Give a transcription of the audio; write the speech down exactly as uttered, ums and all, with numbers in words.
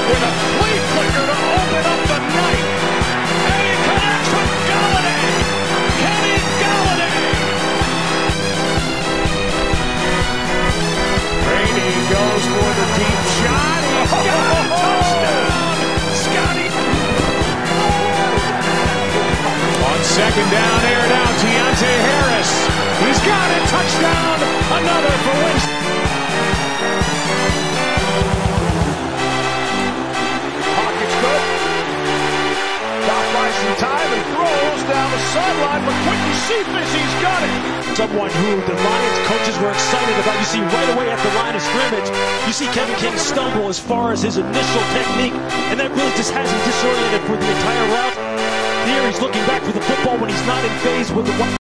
with a flea flicker to open up the night. And he connects with Golladay. Kenny Golladay. Brady goes for the deep shot. He's got a touchdown. Scotty. On second down, aired out, Deontay Harris. He's got it. Touchdown. Another for Winston. Pocket's good. Doc buys some time and throws down the sideline. McQuinton Cephas, he's got it. Someone who the Lions coaches were excited about. You see right away at the line of scrimmage, you see Kevin King stumble as far as his initial technique, and that really just has him disoriented for the entire route. Here he's looking back for the football when he's not in phase with the